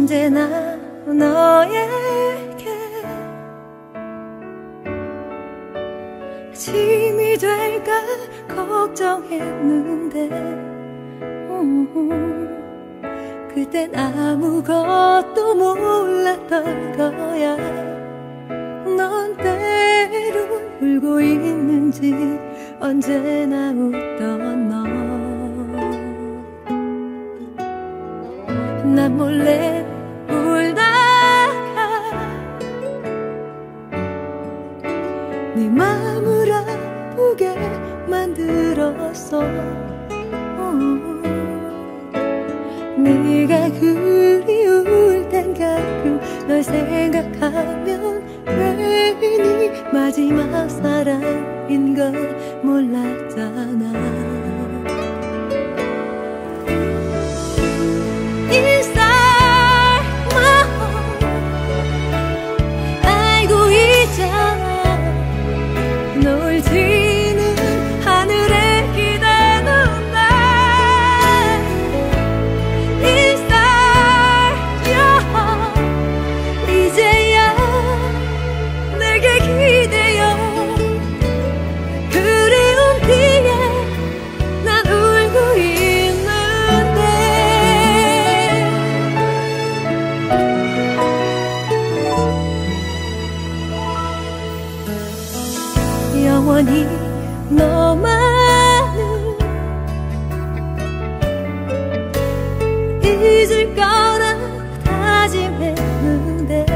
언제나 너에게 짐이 될까 걱정했는데 그땐 아무것도 몰랐던 거야. 넌 때로 울고 있는지 언제나 웃던 너. 난 몰래 울다가 네 맘을 아프게 만들었어. 네가 그리울 땐 가끔 널 생각하면 괜히 마지막 사랑인 걸 몰랐잖아. Inside my heart 알고 있잖아. 널 지는 하늘에 기대는 날 Inside your heart 이제야 내게 기대어. 그리움 뒤에 난 울고 있는데 영원히 너만을 잊을 거라 다짐했는데